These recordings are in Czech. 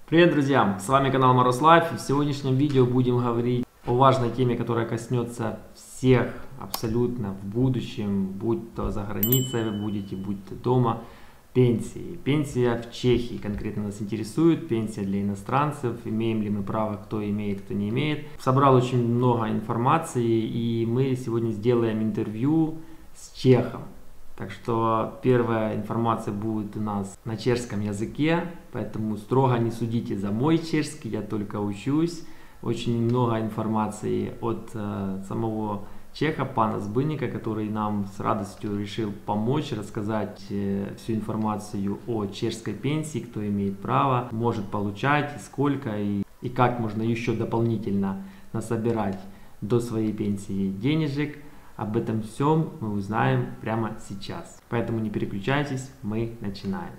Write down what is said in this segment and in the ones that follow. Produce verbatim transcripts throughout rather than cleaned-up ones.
Привет, друзья! С вами канал Maros Life. В сегодняшнем видео будем говорить о важной теме, которая коснется всех абсолютно в будущем, будь то за границей вы будете, будь то дома. Пенсии. Пенсия в Чехии конкретно нас интересует, пенсия для иностранцев, имеем ли мы право, кто имеет, кто не имеет. Собрал очень много информации, и мы сегодня сделаем интервью с чехом. Так что первая информация будет у нас на чешском языке, поэтому строго не судите за мой чешский, я только учусь. Очень много информации от э, самого чеха, пана Збынника, который нам с радостью решил помочь, рассказать э, всю информацию о чешской пенсии, кто имеет право, может получать, и сколько, и, и как можно еще дополнительно насобирать до своей пенсии денежек. Об этом всем мы узнаем прямо сейчас. Поэтому не переключайтесь, мы начинаем.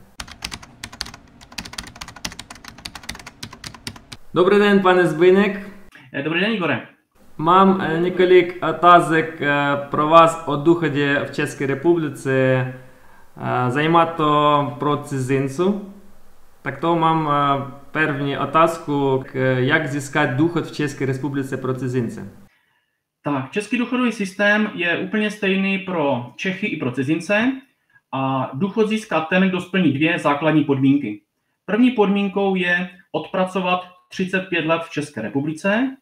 Добрий день, пане Збийник. Dobrý den, Igore. Mám několik otázek pro vás o důchodě v České republice. Zajímá to pro cizinců. Tak to mám první otázku, jak získat důchod v České republice pro cizince. Tak, český důchodový systém je úplně stejný pro Čechy i pro cizince a důchod získá ten, kdo splní dvě základní podmínky. První podmínkou je odpracovat třicet pět let v České republice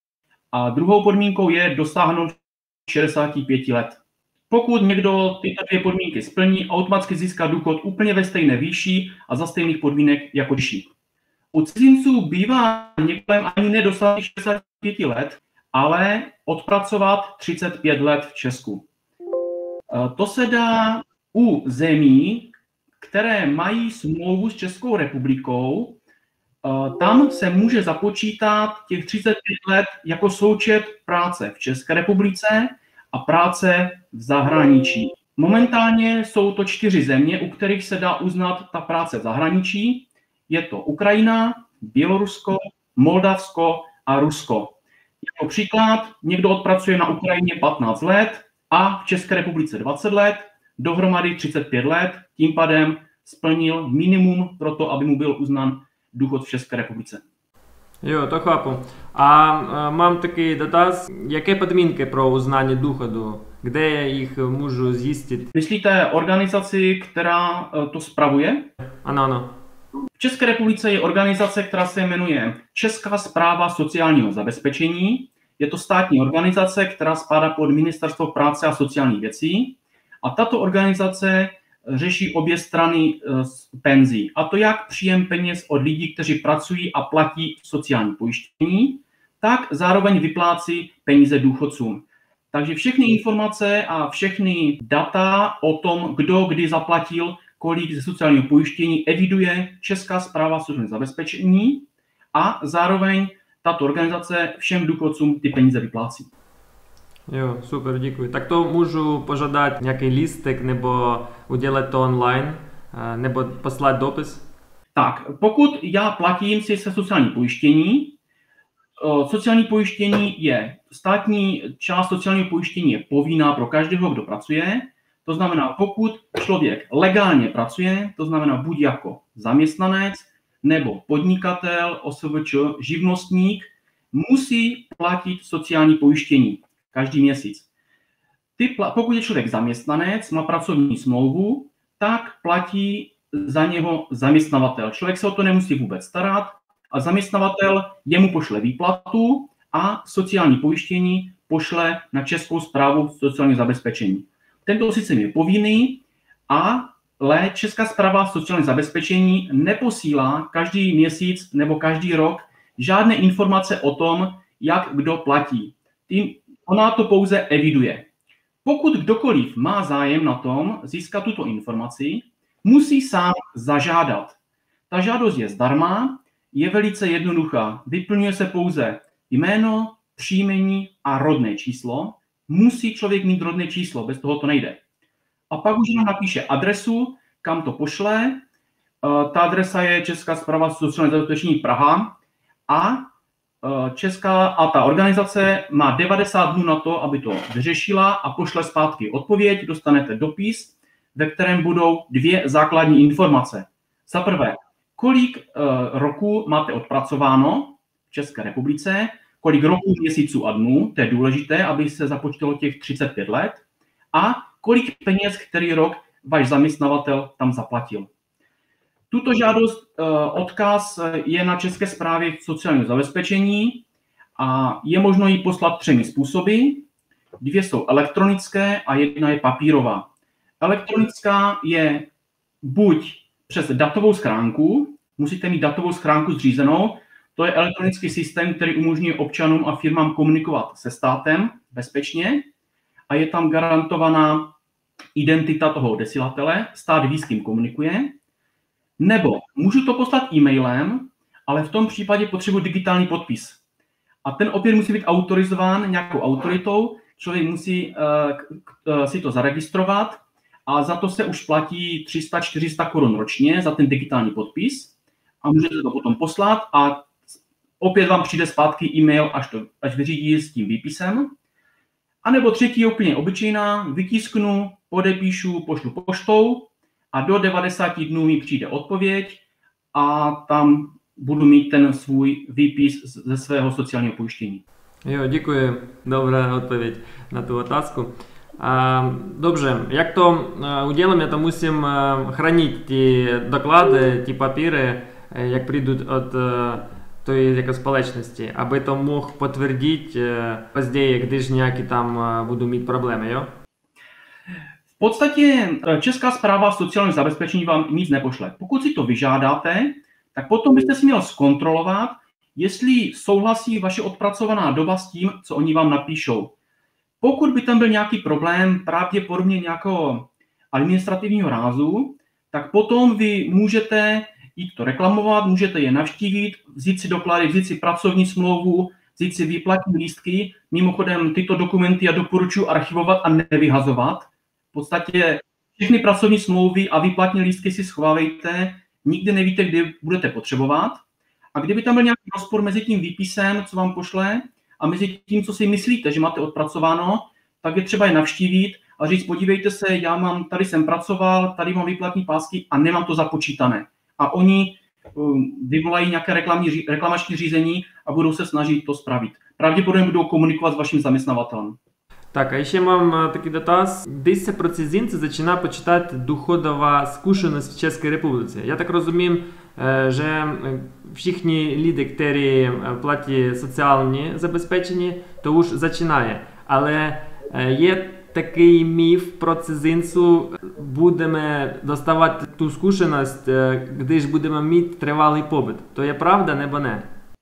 a druhou podmínkou je dosáhnout šedesáti pěti let. Pokud někdo tyto dvě podmínky splní, automaticky získá důchod úplně ve stejné výši a za stejných podmínek jako Češi. U cizinců bývá několem ani nedosáhnout šedesáti pěti let, ale odpracovat třicet pět let v Česku. To se dá u zemí, které mají smlouvu s Českou republikou. Tam se může započítat těch třicet pět let jako součet práce v České republice a práce v zahraničí. Momentálně jsou to čtyři země, u kterých se dá uznat ta práce v zahraničí. Je to Ukrajina, Bělorusko, Moldavsko a Rusko. Jako příklad, někdo odpracuje na Ukrajině patnáct let a v České republice dvacet let, dohromady třicet pět let, tím pádem splnil minimum pro to, aby mu byl uznán důchod v České republice. Jo, to chápu. A, a mám taky dotaz, jaké podmínky pro uznání důchodu? Kde jich můžu zjistit? Myslíte organizaci, která to spravuje? Ano, ano. V České republice je organizace, která se jmenuje Česká správa sociálního zabezpečení. Je to státní organizace, která spadá pod Ministerstvo práce a sociálních věcí. A tato organizace řeší obě strany penzí. A to jak příjem peněz od lidí, kteří pracují a platí sociální pojištění, tak zároveň vyplácí peníze důchodcům. Takže všechny informace a všechny data o tom, kdo kdy zaplatil kolik ze sociálního pojištění, eviduje Česká správa sociálního zabezpečení a zároveň tato organizace všem důchodcům ty peníze vyplácí. Jo, super, děkuji. Tak to můžu požádat nějaký lístek nebo udělat to online, nebo poslat dopis? Tak, pokud já platím si se sociální pojištění, sociální pojištění je, státní část sociálního pojištění je povinná pro každého, kdo pracuje. To znamená, pokud člověk legálně pracuje, to znamená buď jako zaměstnanec nebo podnikatel, O S V Č, živnostník, musí platit sociální pojištění každý měsíc. Ty, pokud je člověk zaměstnanec, má pracovní smlouvu, tak platí za něho zaměstnavatel. Člověk se o to nemusí vůbec starat a zaměstnavatel jemu pošle výplatu a sociální pojištění pošle na Českou správu sociálního zabezpečení. Tento systém je povinný, ale Česká správa sociálního zabezpečení neposílá každý měsíc nebo každý rok žádné informace o tom, jak kdo platí. Tím ona to pouze eviduje. Pokud kdokoliv má zájem na tom získat tuto informaci, musí sám zažádat. Ta žádost je zdarma, je velice jednoduchá. Vyplňuje se pouze jméno, příjmení a rodné číslo. Musí člověk mít rodné číslo, bez toho to nejde. A pak už jenom napíše adresu, kam to pošle. Ta adresa je Česká správa sociálního zabezpečení Praha a Česká a ta organizace má devadesát dnů na to, aby to vyřešila a pošle zpátky odpověď. Dostanete dopis, ve kterém budou dvě základní informace. Za prvé, kolik uh, roků máte odpracováno v České republice, kolik roků, měsíců a dnů, to je důležité, aby se započítalo těch třicet pět let, a kolik peněz, který rok váš zaměstnavatel tam zaplatil. Tuto žádost, odkaz je na České správě sociálního zabezpečení a je možno ji poslat třemi způsoby. Dvě jsou elektronické a jedna je papírová. Elektronická je buď přes datovou schránku, musíte mít datovou schránku zřízenou, to je elektronický systém, který umožňuje občanům a firmám komunikovat se státem bezpečně a je tam garantovaná identita toho odesilatele, stát ví, s kým komunikuje. Nebo můžu to poslat e-mailem, ale v tom případě potřebuji digitální podpis. A ten opět musí být autorizován nějakou autoritou, člověk musí uh, uh, si to zaregistrovat a za to se už platí tři sta čtyři sta korun ročně za ten digitální podpis a můžete to potom poslat a opět vám přijde zpátky e-mail, až, to, až vyřídí s tím výpisem. A nebo třetí je úplně obyčejná, vytisknu, podepíšu, pošlu poštou a do devadesáti dnů mi přijde odpověď a tam budu mít ten svůj výpis ze svého sociálního pojištění. Jo, děkuji. Dobrá odpověď na tu otázku. A, dobře, jak to udělám, já to musím chránit ty doklady, ty papíry, jak přijdou od той jako společnosti, aby to mohl potvrdit později, když nějaký tam budu mít problémy, jo? V podstatě Česká správa sociálního zabezpečení vám nic nepošle. Pokud si to vyžádáte, tak potom byste si měl zkontrolovat, jestli souhlasí vaše odpracovaná doba s tím, co oni vám napíšou. Pokud by tam byl nějaký problém, pravděpodobně nějakého administrativního rázu, tak potom vy můžete jít to reklamovat, můžete je navštívit, vzít si doklady, vzít si pracovní smlouvu, vzít si výplatní lístky. Mimochodem tyto dokumenty já doporučuji archivovat a nevyhazovat. V podstatě všechny pracovní smlouvy a výplatní lístky si schovávejte, nikdy nevíte, kdy budete potřebovat. A kdyby tam byl nějaký rozpor mezi tím výpisem, co vám pošle, a mezi tím, co si myslíte, že máte odpracováno, tak je třeba je navštívit a říct, podívejte se, já mám, tady jsem pracoval, tady mám výplatní pásky a nemám to započítané. A oni vyvolají nějaké reklamní, reklamační řízení a budou se snažit to spravit. Pravděpodobně budou komunikovat s vaším zaměstnavatelem. Так, а ще мам такий додас. Десь це про цізінці починає почитати доходова скушеність в Чеській Республіці. Я так розумію, що всі люди, які платять соціальні забезпечення, то уж починає. Але є такий міф про цізінцю, будемо доставати ту скушеність, коли ж будемо мати тривалий побит. То je pravda nebo ne?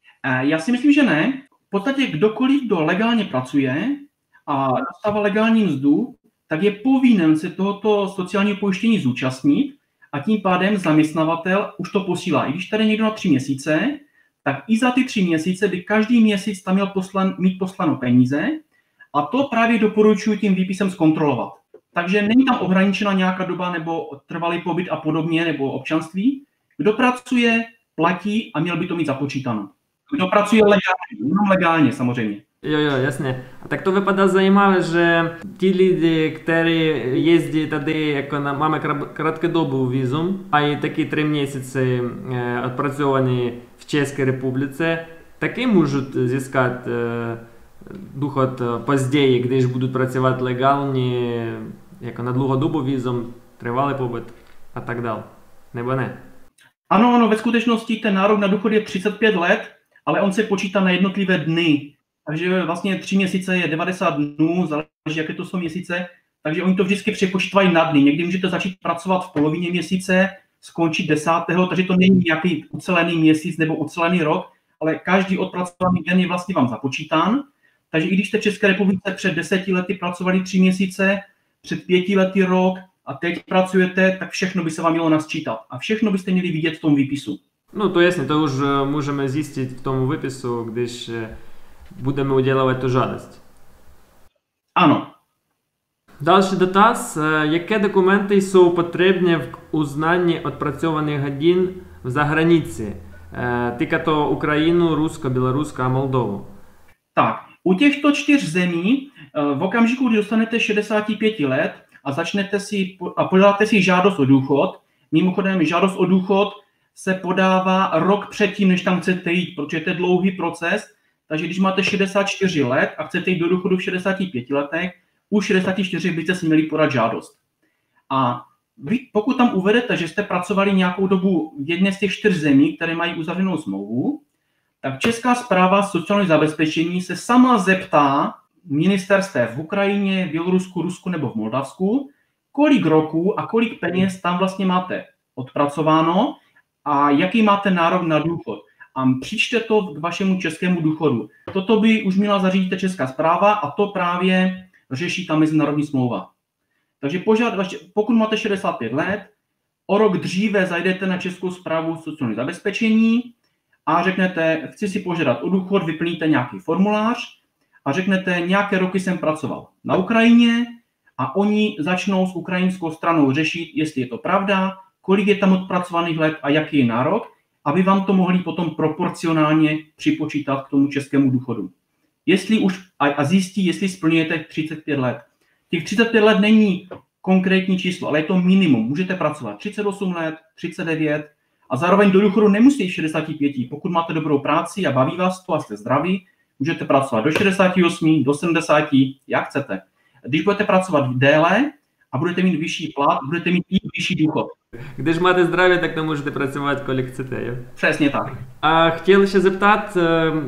Já si myslím, že ne. V podstatě kdokoliv, kdo legálně pracuje a dostává legální mzdu, tak je povinen se tohoto sociálního pojištění zúčastnit a tím pádem zaměstnavatel už to posílá. I když tady někdo na tři měsíce, tak i za ty tři měsíce by každý měsíc tam měl poslan, mít poslano peníze a to právě doporučuji tím výpisem zkontrolovat. Takže není tam ohraničena nějaká doba nebo trvalý pobyt a podobně, nebo občanství. Kdo pracuje, platí a měl by to mít započítáno. Kdo pracuje legálně, jenom legálně samozřejmě. Jo, jo, jasně. A tak to vypadá zajímavé, že ti lidi, kteří jezdí tady, jako na, máme krátkodobou vízum, mají taky tři měsíce eh, odpracovaní v České republice, taky můžou získat eh, důchod později, když budou pracovat legálně, jako na dlouhodobou vízum, trvalý pobyt a tak dále. Nebo ne? Ano, ano, ve skutečnosti ten nárok na důchod je třicet pět let, ale on se počítá na jednotlivé dny. Takže vlastně tři měsíce je devadesát dnů, záleží, jaké to jsou měsíce, takže oni to vždycky přepočítají na dny. Někdy můžete začít pracovat v polovině měsíce, skončit desátého, takže to není nějaký ucelený měsíc nebo ucelený rok, ale každý odpracovaný den je vlastně vám započítán. Takže i když jste v České republice před deseti lety pracovali tři měsíce, před pěti lety rok a teď pracujete, tak všechno by se vám mělo nasčítat. A všechno byste měli vidět v tom výpisu. No to jasně, to už můžeme zjistit v tom výpisu, když budeme udělovat tu žádost. Ano. Další dotaz. Jaké dokumenty jsou potřebné v uznání odpracovaných hodin v zahraničí? Týká to Ukrajinu, Rusko, Bělorusko a Moldovu. Tak, u těchto čtyř zemí v okamžiku, kdy dostanete šedesát pět let a začnete si a podáte si žádost o důchod, mimochodem žádost o důchod se podává rok předtím, než tam chcete jít, protože to je dlouhý proces. Takže když máte šedesát čtyři let a chcete jít do důchodu v šedesáti pěti letech, u šedesáti čtyř byste si měli podat žádost. A vy, pokud tam uvedete, že jste pracovali nějakou dobu v jedné z těch čtyř zemí, které mají uzavřenou smlouvu, tak Česká správa sociálního zabezpečení se sama zeptá ministerstev v Ukrajině, Bělorusku, Rusku nebo v Moldavsku, kolik roků a kolik peněz tam vlastně máte odpracováno a jaký máte nárok na důchod. A přičte to k vašemu českému důchodu. Toto by už měla zařídit Česká správa a to právě řeší ta mezinárodní smlouva. Takže požád, pokud máte šedesát pět let, o rok dříve zajdete na Českou správu sociálního zabezpečení a řeknete, chci si požádat o důchod, vyplníte nějaký formulář a řeknete, nějaké roky jsem pracoval na Ukrajině a oni začnou s ukrajinskou stranou řešit, jestli je to pravda, kolik je tam odpracovaných let a jaký je nárok, aby vám to mohli potom proporcionálně připočítat k tomu českému důchodu. Jestli už a, a zjistí, jestli splňujete třicet pět let. Těch třicet pět let není konkrétní číslo, ale je to minimum. Můžete pracovat třicet osm let, třicet devět a zároveň do důchodu nemusíte šedesát pět. Pokud máte dobrou práci a baví vás to a jste zdraví, můžete pracovat do šedesáti osmi, do sedmdesáti, jak chcete. Když budete pracovat déle a budete mít vyšší plat, budete mít i vyšší důchod. Když máte zdraví, tak to můžete pracovat, kolik chcete, jo? Přesně tak. A chtěl se zeptat,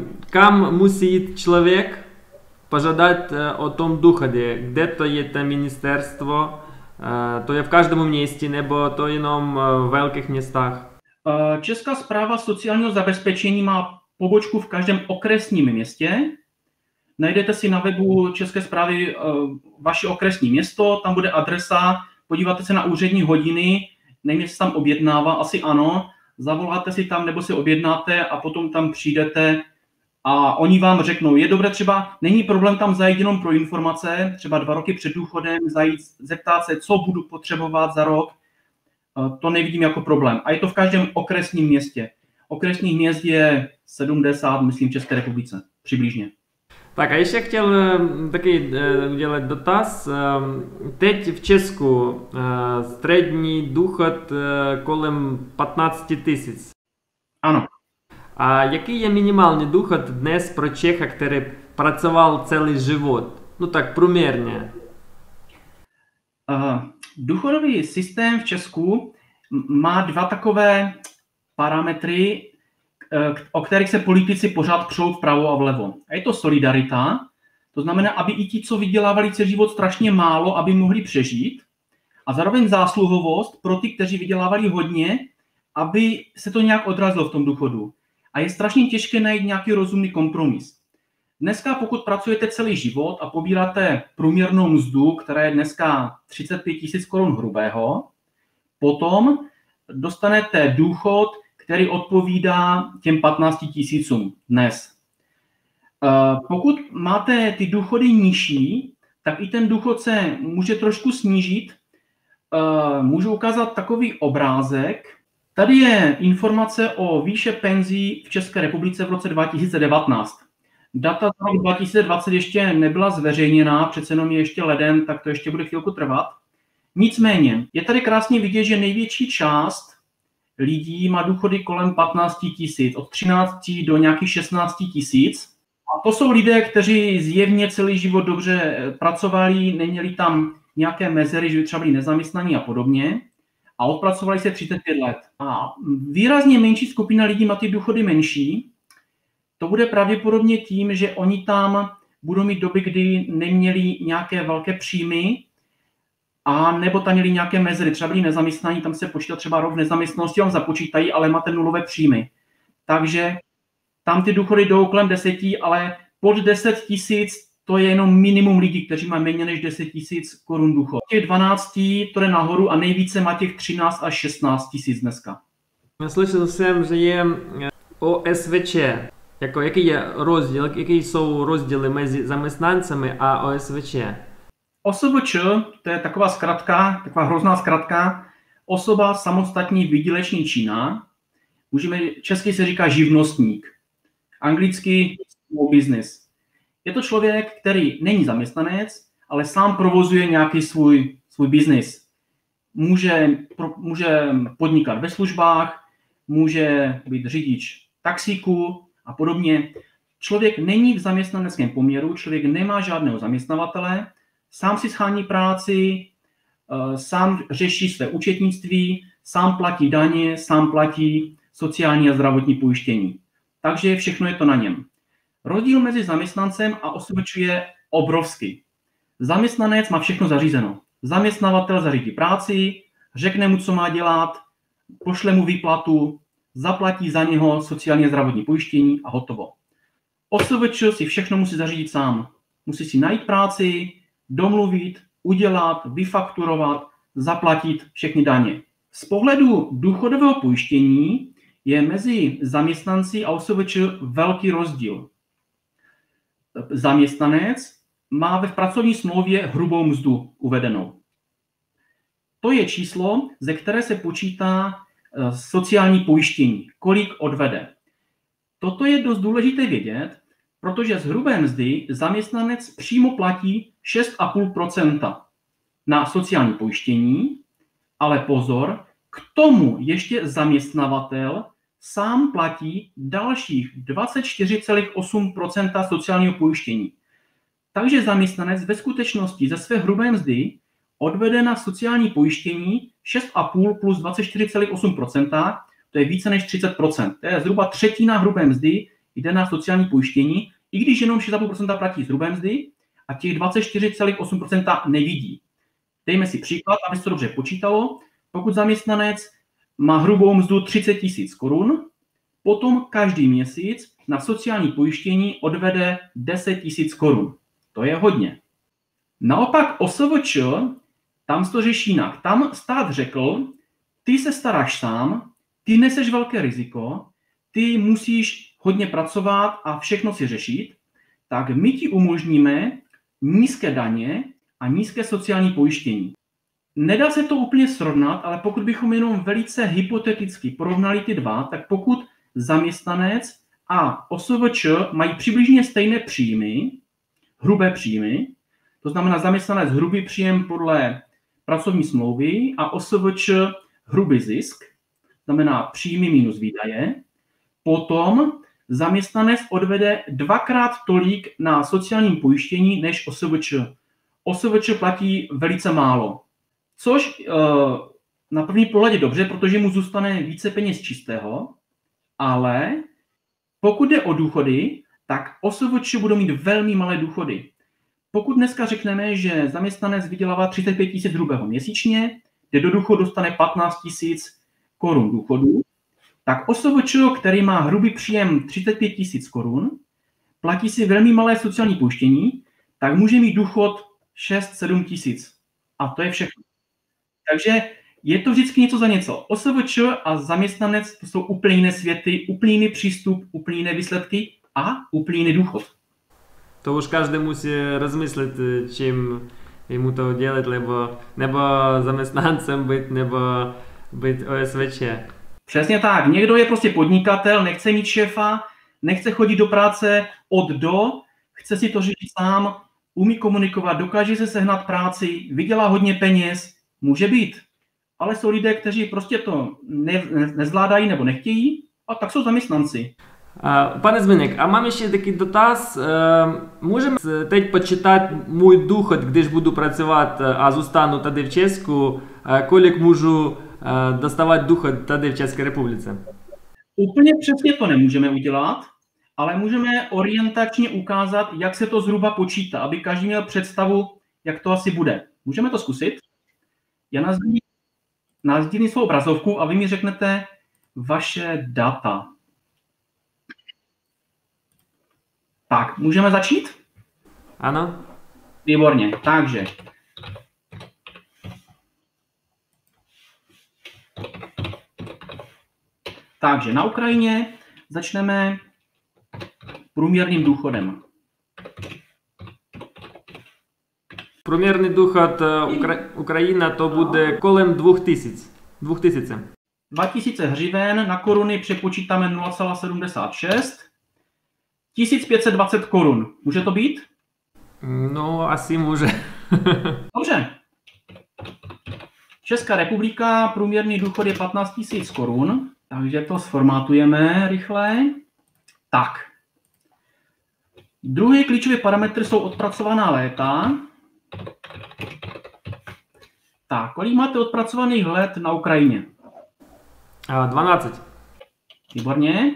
kam musí jít člověk požádat o tom důchodě? Kde to je to ministerstvo? To je v každém městě nebo to jenom v velkých městách? Česká správa sociálního zabezpečení má pobočku v každém okresním městě. Najdete si na webu České správy vaše okresní město, tam bude adresa, podíváte se na úřední hodiny, nevím, jestli se tam objednává, asi ano, zavoláte si tam nebo si objednáte a potom tam přijdete a oni vám řeknou, je dobré třeba, není problém tam zajít jenom pro informace, třeba dva roky před důchodem, zajít, zeptat se, co budu potřebovat za rok, to nevidím jako problém. A je to v každém okresním městě. Okresních měst je sedmdesát, myslím, v České republice, přibližně. Tak a ještě chtěl taky udělat dotaz. Teď v Česku střední důchod kolem patnáct tisíc. Ano. A jaký je minimální důchod dnes pro Čecha, který pracoval celý život? No tak průměrně. Uh, důchodový systém v Česku má dva takové parametry, o kterých se politici pořád přou vpravo a vlevo. A je to solidarita, to znamená, aby i ti, co vydělávali celý život strašně málo, aby mohli přežít. A zároveň zásluhovost pro ty, kteří vydělávali hodně, aby se to nějak odrazilo v tom důchodu. A je strašně těžké najít nějaký rozumný kompromis. Dneska, pokud pracujete celý život a pobíráte průměrnou mzdu, která je dneska třicet pět tisíc korun hrubého, potom dostanete důchod, který odpovídá těm patnácti tisícům dnes. Pokud máte ty důchody nižší, tak i ten důchod se může trošku snížit. Můžu ukázat takový obrázek. Tady je informace o výše penzí v České republice v roce dva tisíce devatenáct. Data za rok dva tisíce dvacet ještě nebyla zveřejněná, přece jenom je ještě leden, tak to ještě bude chvilku trvat. Nicméně, je tady krásně vidět, že největší část lidí má důchody kolem patnáct tisíc, od třinácti do nějakých šestnácti tisíc. A to jsou lidé, kteří zjevně celý život dobře pracovali, neměli tam nějaké mezery, že třeba byli nezaměstnaní a podobně. A odpracovali se třicet pět let. A výrazně menší skupina lidí má ty důchody menší. To bude pravděpodobně tím, že oni tam budou mít doby, kdy neměli nějaké velké příjmy, a nebo tam měli nějaké mezery, třeba byli nezaměstnaní, tam se počítá třeba rok nezaměstnanosti, vám započítají, ale máte nulové příjmy. Takže tam ty důchody jdou kolem deseti, ale pod deset tisíc to je jenom minimum lidí, kteří mají méně než deset tisíc korun důchod. Těch dvanácti to jde nahoru a nejvíce má těch třináct až šestnáct tisíc dneska. Slyšel jsem, že je O S V Č. Jako, jaký je rozdíl, jaké jsou rozdíly mezi zaměstnancemi a O S V Č? O S V Č, to je taková zkratka, taková hrozná zkratka, osoba samostatní výdělečně činná, můžeme, česky se říká živnostník, anglicky small business. Je to člověk, který není zaměstnanec, ale sám provozuje nějaký svůj, svůj biznis. Může, pro, může podnikat ve službách, může být řidič taxíku a podobně. Člověk není v zaměstnaneckém poměru, člověk nemá žádného zaměstnavatele, sám si schání práci, sám řeší své účetnictví, sám platí daně, sám platí sociální a zdravotní pojištění. Takže všechno je to na něm. Rozdíl mezi zaměstnancem a O S V Č je obrovský. Zaměstnanec má všechno zařízeno. Zaměstnavatel zařídí práci, řekne mu, co má dělat, pošle mu výplatu, zaplatí za něho sociální a zdravotní pojištění a hotovo. O S V Č si všechno musí zařídit sám. Musí si najít práci, domluvit, udělat, vyfakturovat, zaplatit všechny daně. Z pohledu důchodového pojištění je mezi zaměstnanci a O S V Č velký rozdíl. Zaměstnanec má ve pracovní smlouvě hrubou mzdu uvedenou. To je číslo, ze které se počítá sociální pojištění, kolik odvede. Toto je dost důležité vědět, protože z hrubé mzdy zaměstnanec přímo platí šest celá pět procenta na sociální pojištění, ale pozor, k tomu ještě zaměstnavatel sám platí dalších dvacet čtyři celá osm procenta sociálního pojištění. Takže zaměstnanec ve skutečnosti ze své hrubé mzdy odvede na sociální pojištění šest celá pět plus dvacet čtyři celá osm procenta, to je více než třicet procent. To je zhruba třetina hrubé mzdy jde na sociální pojištění, i když jenom šest celá pět procenta platí z hrubé mzdy a těch dvacet čtyři celá osm procenta nevidí. Dejme si příklad, aby se to dobře počítalo. Pokud zaměstnanec má hrubou mzdu třicet tisíc korun, potom každý měsíc na sociální pojištění odvede deset tisíc korun. To je hodně. Naopak O S V Č, tam se to řeší jinak. Tam stát řekl, ty se staráš sám, ty neseš velké riziko, ty musíš hodně pracovat a všechno si řešit, tak my ti umožníme nízké daně a nízké sociální pojištění. Nedá se to úplně srovnat, ale pokud bychom jenom velice hypoteticky porovnali ty dva, tak pokud zaměstnanec a O S V Č mají přibližně stejné příjmy, hrubé příjmy, to znamená zaměstnanec hrubý příjem podle pracovní smlouvy a O S V Č hrubý zisk, znamená příjmy minus výdaje, potom zaměstnanec odvede dvakrát tolik na sociálním pojištění než O S V Č. O S V Č platí velice málo, což na první pohled je dobře, protože mu zůstane více peněz čistého, ale pokud jde o důchody, tak O S V Č budou mít velmi malé důchody. Pokud dneska řekneme, že zaměstnanec vydělává třicet pět tisíc hrubého měsíčně, kde do důchodu dostane patnáct tisíc korun důchodu, tak O S V Č, který má hrubý příjem třicet pět tisíc korun, platí si velmi malé sociální pojištění, tak může mít důchod šest sedm tisíc. A to je všechno. Takže je to vždycky něco za něco. O S V Č a zaměstnanec to jsou úplně jiné světy, úplně jiný přístup, úplně jiné výsledky a úplně jiný důchod. To už každý musí rozmyslet, čím jemu to dělat, nebo, nebo zaměstnancem být, nebo být O S V Č. Přesně tak. Někdo je prostě podnikatel, nechce mít šéfa, nechce chodit do práce od do, chce si to řešit sám, umí komunikovat, dokáže se sehnat práci, vydělá hodně peněz, může být. Ale jsou lidé, kteří prostě to ne, ne, nezvládají nebo nechtějí, a tak jsou zaměstnanci. Пане Змійник, а mám ще такий дотаз. Можемо teď почитати мій доход, když буду працювати, а зостану tady в Česku, kolik můžu dostávat доход tady v České republice? Úplně přesně to nemůžeme udělat, ale můžeme orientačně ukázat, jak se to zhruba počítá, aby každý měl představu, jak to asi bude. Můžeme to zkusit? Já nasdílím svou obrazovku a vy mi řeknete vaše data. Tak, můžeme začít? Ano. Výborně, takže. Takže na Ukrajině začneme průměrným důchodem. Průměrný důchod Ukra- Ukrajina to bude kolem dvou tisíc. Dvou tisíce. dva tisíce hřiven na koruny přepočítáme nula celá sedmdesát šest. tisíc pět set dvacet korun. Může to být? No, asi může. Dobře. Česká republika, průměrný důchod je patnáct tisíc korun. Takže to sformátujeme rychle. Tak. Druhý klíčový parametr jsou odpracovaná léta. Tak, kolik máte odpracovaných let na Ukrajině? dvanáct. Výborně.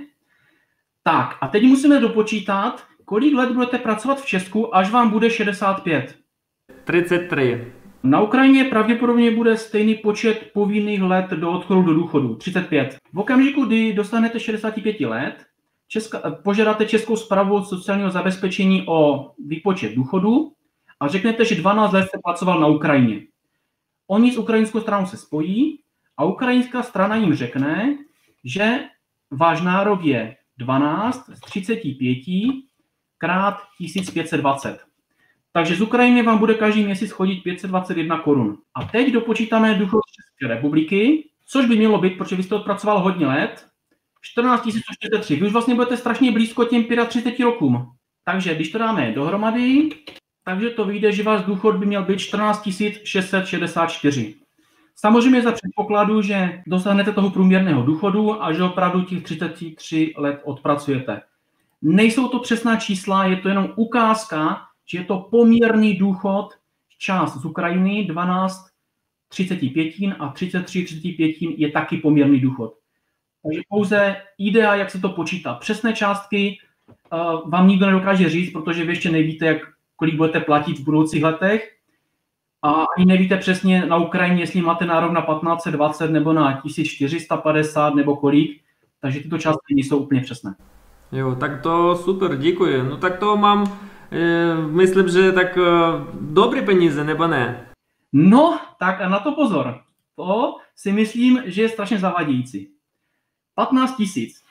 Tak, a teď musíme dopočítat, kolik let budete pracovat v Česku, až vám bude šedesát pět. třicet tři. Na Ukrajině pravděpodobně bude stejný počet povinných let do odchodu do důchodu, třicet pět. V okamžiku, kdy dostanete šedesát pět let, Česka, požádáte Českou správu sociálního zabezpečení o výpočet důchodu a řeknete, že dvanáct let jste pracoval na Ukrajině. Oni s ukrajinskou stranou se spojí a ukrajinská strana jim řekne, že váš nárok je dvanáct z třicet pět krát tisíc pět set dvacet. Takže z Ukrajiny vám bude každý měsíc chodit pět set dvacet jedna korun. A teď dopočítáme důchod České republiky, což by mělo být, protože vy jste odpracoval hodně let, čtrnáct tisíc sto čtyřicet tři. Vy už vlastně budete strašně blízko těm třicet pěti rokům. Takže když to dáme dohromady, takže to vyjde, že váš důchod by měl být čtrnáct tisíc šest set šedesát čtyři. Samozřejmě za předpokladu, že dosáhnete toho průměrného důchodu a že opravdu těch třicet tři let odpracujete. Nejsou to přesná čísla, je to jenom ukázka, že je to poměrný důchod, část z Ukrajiny, dvanáct třicet pět a třicet tři třicet pět je taky poměrný důchod. Takže pouze idea, jak se to počítá. Přesné částky uh, vám nikdo nedokáže říct, protože vy ještě nevíte, jak, kolik budete platit v budoucích letech. A ani nevíte přesně na Ukrajině, jestli máte nárok na patnáct set dvacet nebo na tisíc čtyři sta padesát nebo kolik. Takže tyto částky nejsou úplně přesné. Jo, tak to super, děkuji. No tak to mám, e, myslím, že tak e, dobré peníze, nebo ne? No, tak a na to pozor. To si myslím, že je strašně zavadějící. patnáct tisíc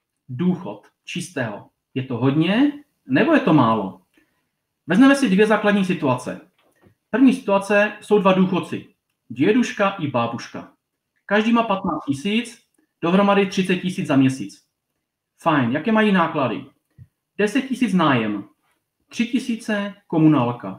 důchod čistého. Je to hodně, nebo je to málo? Vezmeme si dvě základní situace. První situace jsou dva důchodci. Děduška i bábuška. Každý má patnáct tisíc, dohromady třicet tisíc za měsíc. Fajn, jaké mají náklady? deset tisíc nájem, tři tisíce komunálka,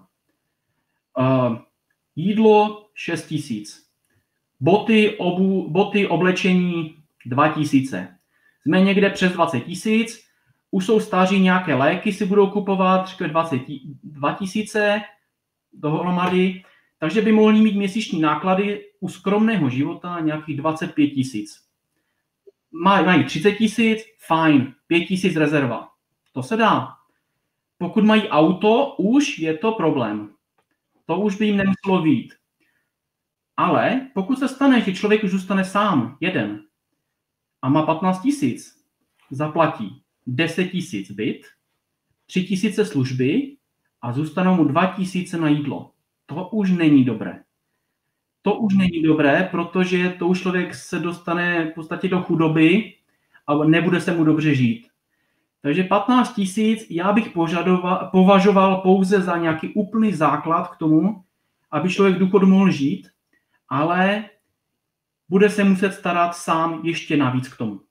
uh, jídlo šest tisíc, boty, obu, boty, oblečení dva tisíce. Jsme někde přes dvacet tisíc, už jsou stáří, nějaké léky si budou kupovat, řekl dvacet dva tisíce dohromady, takže by mohli mít měsíční náklady u skromného života nějakých dvacet pět tisíc. Mají třicet tisíc, fajn, pět tisíc rezerva. To se dá. Pokud mají auto, už je to problém. To už by jim nemuselo vyjít. Ale pokud se stane, že člověk už zůstane sám, jeden, a má patnáct tisíc, zaplatí deset tisíc byt, tři tisíce služby a zůstanou mu dva tisíce na jídlo. To už není dobré. To už není dobré, protože to už člověk se dostane v podstatě do chudoby a nebude se mu dobře žít. Takže patnáct tisíc já bych požadoval, považoval pouze za nějaký úplný základ k tomu, aby člověk důchodu mohl žít, ale bude se muset starat sám ještě navíc k tomu.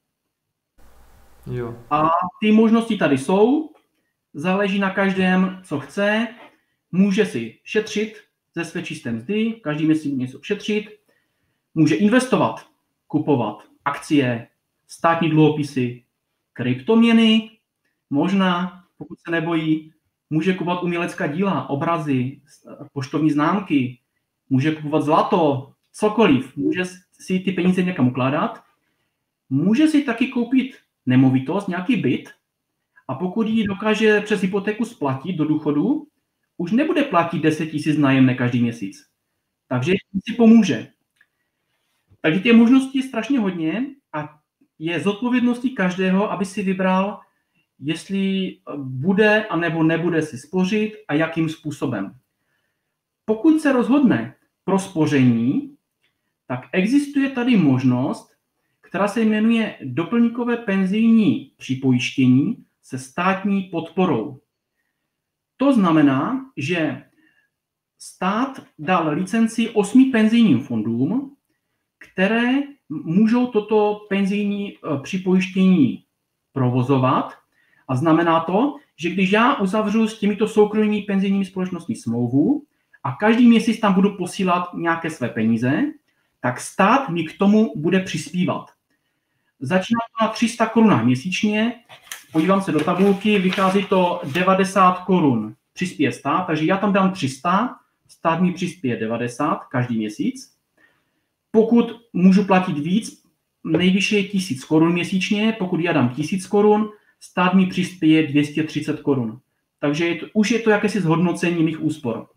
Jo. A ty možnosti tady jsou, záleží na každém, co chce, může si šetřit ze své čisté mzdy, každý měsíc něco šetřit, může investovat, kupovat akcie, státní dluhopisy, kryptoměny, možná, pokud se nebojí, může kupovat umělecká díla, obrazy, poštovní známky, může kupovat zlato, cokoliv, může si ty peníze někam ukládat, může si taky koupit nemovitost, nějaký byt a pokud ji dokáže přes hypotéku splatit do důchodu, už nebude platit deset tisíc nájemné každý měsíc. Takže si pomůže. Takže těch možností je strašně hodně a je zodpovědností každého, aby si vybral, jestli bude a nebo nebude si spořit a jakým způsobem. Pokud se rozhodne pro spoření, tak existuje tady možnost, která se jmenuje doplňkové penzijní připojištění se státní podporou. To znamená, že stát dal licenci osmi penzijním fondům, které můžou toto penzijní připojištění provozovat. A znamená to, že když já uzavřu s těmito soukromými penzijními společnostmi smlouvu a každý měsíc tam budu posílat nějaké své peníze, tak stát mi k tomu bude přispívat. Začíná to na tři sta korun měsíčně, podívám se do tabulky, vychází to devadesát korun přispěje stát, takže já tam dám tři sta, stát mi přispěje devadesát každý měsíc. Pokud můžu platit víc, nejvyšší je tisíc korun měsíčně, pokud já dám tisíc korun, stát mi přispěje dvě stě třicet korun. Takže je to, už je to jakési zhodnocení mých úspor.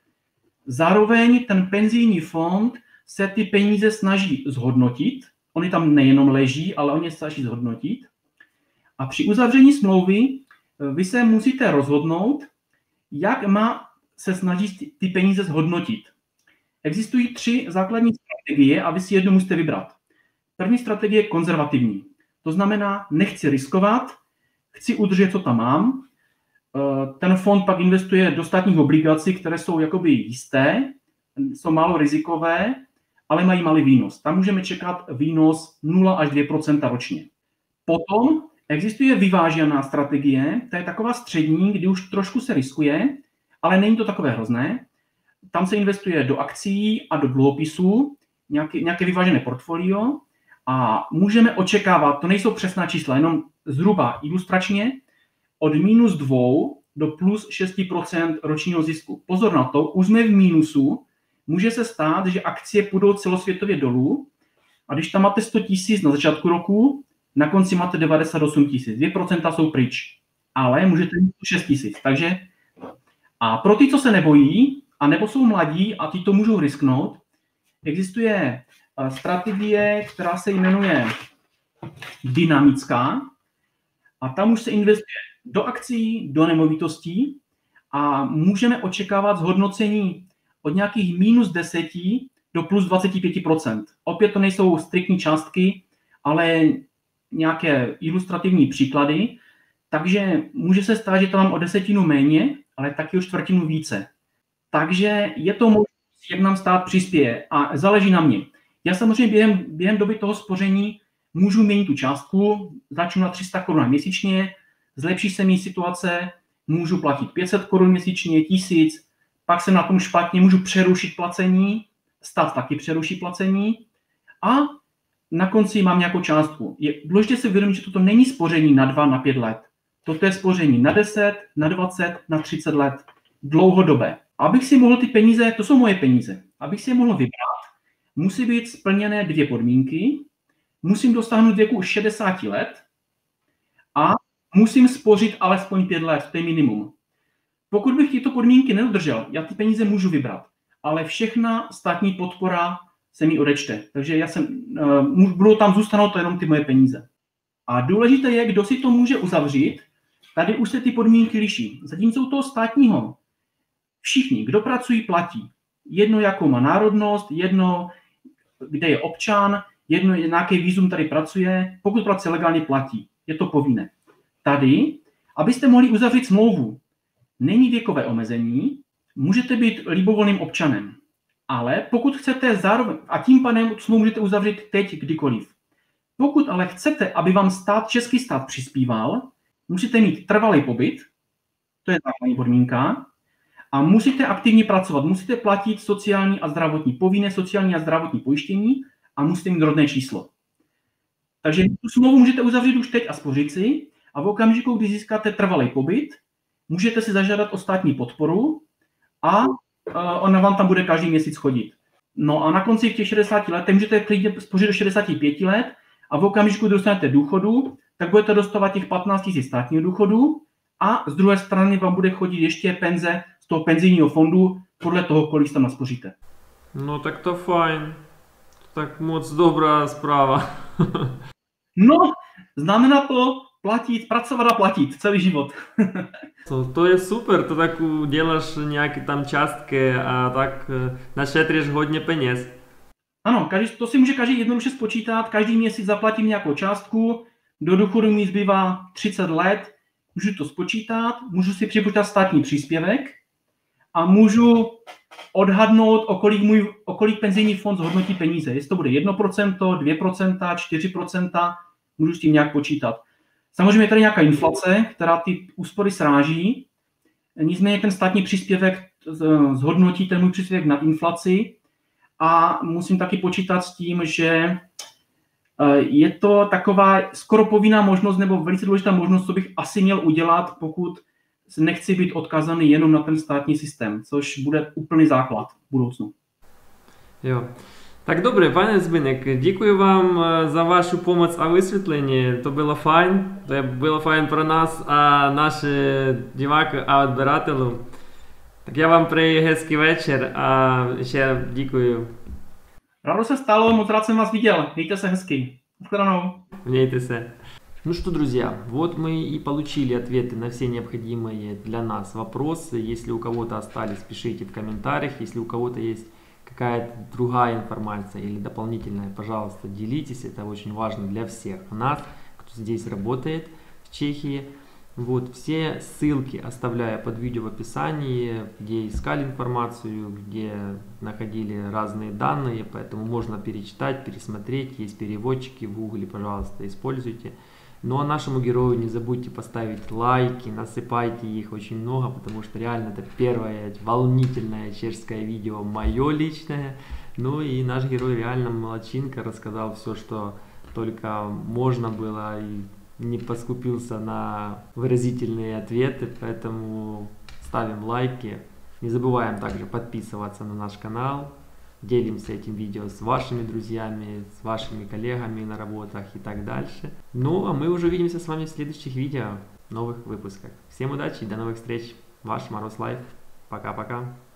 Zároveň ten penzijní fond se ty peníze snaží zhodnotit. Oni tam nejenom leží, ale oni se snaží zhodnotit. A při uzavření smlouvy vy se musíte rozhodnout, jak má se snažit ty peníze zhodnotit. Existují tři základní strategie a vy si jednu musíte vybrat. První strategie je konzervativní. To znamená, nechci riskovat, chci udržet, co tam mám. Ten fond pak investuje do státních obligací, které jsou jakoby jisté, jsou málo rizikové, ale mají malý výnos. Tam můžeme čekat výnos nula až dvě procenta ročně. Potom existuje vyvážená strategie, to je taková střední, kdy už trošku se riskuje, ale není to takové hrozné. Tam se investuje do akcií a do dluhopisů, nějaké, nějaké vyvážené portfolio a můžeme očekávat, to nejsou přesná čísla, jenom zhruba ilustračně, od minus dvou do plus šest procent ročního zisku. Pozor na to, už jsme v mínusu, může se stát, že akcie půjdou celosvětově dolů a když tam máte sto tisíc na začátku roku, na konci máte devadesát osm tisíc. dvě procenta jsou pryč, ale můžete mít šest tisíc. Takže a pro ty, co se nebojí, a nebo jsou mladí a ty to můžou risknout, existuje strategie, která se jmenuje dynamická a tam už se investuje do akcií, do nemovitostí a můžeme očekávat zhodnocení od nějakých minus deset do plus dvacet pět procent. Opět to nejsou striktní částky, ale nějaké ilustrativní příklady, takže může se stát, že to mám o desetinu méně, ale taky o čtvrtinu více. Takže je to možnost, jak nám stát přispěje a záleží na mě. Já samozřejmě během, během doby toho spoření můžu měnit tu částku, začnu na tři sta korun měsíčně, zlepší se mi situace, můžu platit pět set korun měsíčně, tisíc, pak jsem na tom špatně, můžu přerušit placení, stát taky přeruší placení a na konci mám nějakou částku. Je důležité si uvědomit, že toto není spoření na dva, na pět let. Toto je spoření na deset, na dvacet, na třicet let. Dlouhodobé. Abych si mohl ty peníze, to jsou moje peníze, abych si je mohl vybrat, musí být splněné dvě podmínky. Musím dosáhnout věku šedesát let a musím spořit alespoň pět let, to je minimum. Pokud bych tyto podmínky nedodržel, já ty peníze můžu vybrat, ale všechna státní podpora se mi odečte. Takže já jsem, uh, budou tam zůstanou to jenom ty moje peníze. A důležité je, kdo si to může uzavřít. Tady už se ty podmínky liší. Zatímco u toho státního všichni, kdo pracují, platí. Jedno, jakou má národnost, jedno, kde je občan, jedno, nějaký vízum tady pracuje. Pokud pracuje legálně, platí. Je to povinné. Tady, abyste mohli uzavřít smlouvu, není věkové omezení, můžete být libovolným občanem. Ale pokud chcete zároveň, a tím pádem smlouvu můžete uzavřít teď kdykoliv. Pokud ale chcete, aby vám stát, český stát přispíval, musíte mít trvalý pobyt, to je základní podmínka, a musíte aktivně pracovat, musíte platit sociální a zdravotní, povinné sociální a zdravotní pojištění a musíte mít rodné číslo. Takže tu smlouvu můžete uzavřít už teď a spořit si a v okamžiku, kdy získáte trvalý pobyt, můžete si zažádat o státní podporu a ona vám tam bude každý měsíc chodit. No a na konci těch šedesáti let můžete klidně spořit do šedesáti pěti let a v okamžiku, kdy dostanete důchodu, tak budete dostávat těch patnáct tisíc státního důchodu a z druhé strany vám bude chodit ještě penze z toho penzijního fondu podle toho, kolik tam naspoříte. No tak to fajn. Tak moc dobrá zpráva. No, znamená to platit, pracovat a platit celý život. To, to je super, to tak uděláš nějaké tam částky a tak našetříš hodně peněz. Ano, každý, to si může každý jednoduše spočítat, každý měsíc zaplatím nějakou částku, do důchodu mi zbývá třicet let, můžu to spočítat, můžu si připočítat státní příspěvek a můžu odhadnout, o kolik, můj, o kolik penzijní fond zhodnotí peníze. Jestli to bude jedno procento, dvě procenta, čtyři procenta, můžu s tím nějak počítat. Samozřejmě je tady nějaká inflace, která ty úspory sráží, nicméně ten státní příspěvek zhodnotí ten můj příspěvek nad inflaci a musím taky počítat s tím, že Je to taková skoro povinná možnost nebo velice důležitá možnost, co bych asi měl udělat, pokud nechci být odkázaný jenom na ten státní systém, což bude úplný základ v budoucnu. Jo. Так, добре, пане Збиник, дякую вам за вашу помощь а висвітленні. То було файн, то було файн про нас, а наші діваки, а відбирателю. Так я вам přeji hezký večer a ještě děkuju. Rádo se stalo, moc rád jsem vás viděl. Mějte se hezky. Naschledanou. Mějte se. Ну что, друзья, вот мы и получили ответы на все необходимые для нас вопросы. Если у кого-то остались, пишите в комментариях. Если у кого-то есть какая-то другая информация или дополнительная, пожалуйста, делитесь. Это очень важно для всех нас, кто здесь работает в Чехии. Вот, все ссылки оставляю под видео в описании, где искали информацию, где находили разные данные, поэтому можно перечитать, пересмотреть, есть переводчики в Гугле, пожалуйста, используйте. Ну а нашему герою не забудьте поставить лайки, насыпайте их очень много, потому что реально это первое волнительное чешское видео, мое личное. Ну и наш герой реально молодчинка, рассказал все, что только можно было, и не поскупился на выразительные ответы, поэтому ставим лайки. Не забываем также подписываться на наш канал, делимся этим видео с вашими друзьями, с вашими коллегами на работах и так дальше. Ну а мы уже увидимся с вами в следующих видео, в новых выпусках. Всем удачи и до новых встреч. Ваш Мороз Лайф. Пока-пока.